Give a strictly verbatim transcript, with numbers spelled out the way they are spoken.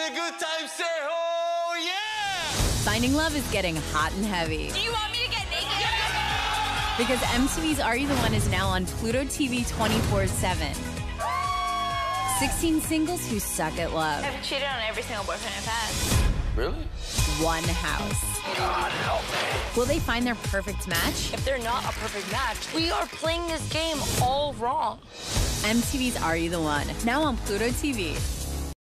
a good time, say oh yeah! Finding love is getting hot and heavy. Do you want me to get naked? Yeah! Because M T V's Are You the One is now on Pluto T V twenty-four seven. sixteen singles who suck at love. I've cheated on every single boyfriend I've had. Really? One house. God help me. Will they find their perfect match? If they're not a perfect match, we are playing this game all wrong. M T V's Are You the One? Now on Pluto T V.